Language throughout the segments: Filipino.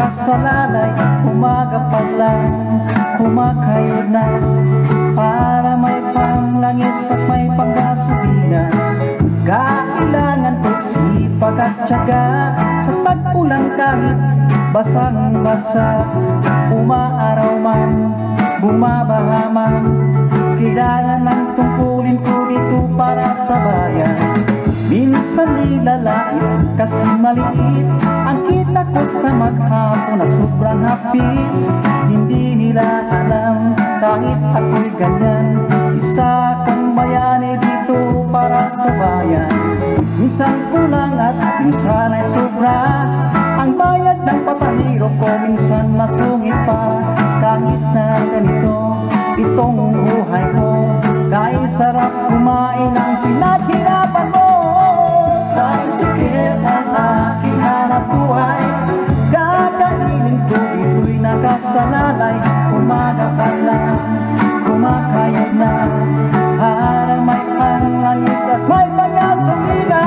nakasalalay, umaga pa lang, kumakayod na, para may panglangis at may panggasolina. Kailangan ko sipag at tiyaga, sa tagpulan kahit basang-basa, umaaraw man, bumabaha man, kailangan ng tungkulin ko dito para sa bayan. Minsan nilalait kasi maliit ang kita ko sa maghapon na sobrang hapis. Hindi nila alam kahit ako'y ganyan, isa kong bayani dito para sa bayan. Minsan kulang at minsan ay sobra ang bayad ng pasahero ko, minsan masungit pa. Kahit na ganito itong buhay ko, dahil sarap kumain ng pinaghirapan mo. Tricycle ang aking hanap buhay, kakainin ko ito'y nakasalalay, umaga pa lang, kumakayod na, para may panglangis at may panggasolina.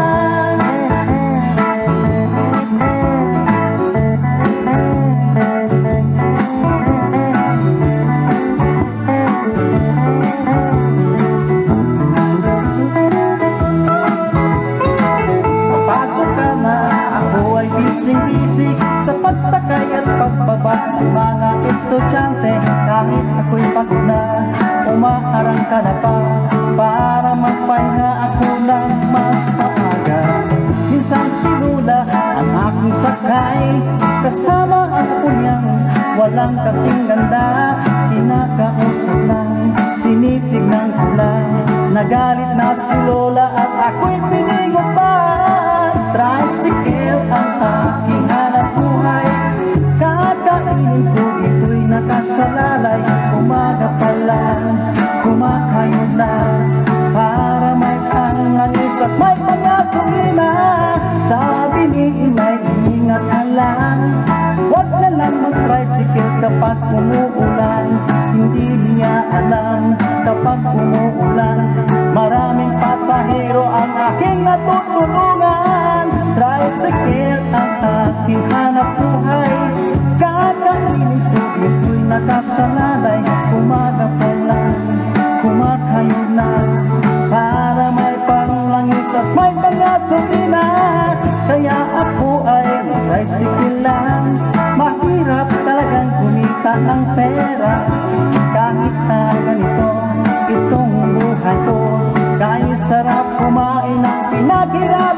Busy sa pagsakay at pagbaba ng mga estudyante. Kahit ako'y pagod na, umaarang ka na pa, para magpahinga ako ng mas maaga. Minsan si Lula ang aking sakay, kasama ang apo niyang walang kasing ganda. Kinakausap lang, tinitignan ko lang, nagalit na si Lola at ako'y piningot pa. Tricycle ang aking hanap buhay, kakainin ko ito'y nakasalalay, umaga pa lang, kumakayod na, para may panglangis at may panggasolina. Sabi ni Imay, ingat ka lang, huwag na lang mag-tricycle kapag umuulan. Hindi niya alam kapag umuulan, maraming pasahero ang aking natutulungan. Tricycle ang aking hanap buhay, kakainin ko ito'y nakasalalay, umaga pa lang, kumakayod na, para may panglangis at may panggasolina. Kaya ako ay tricycle lang, mahirap talagang kumita ng pera. Kahit na ganito itong buhay ko, dahil sarap kumain ng pinaghirapan.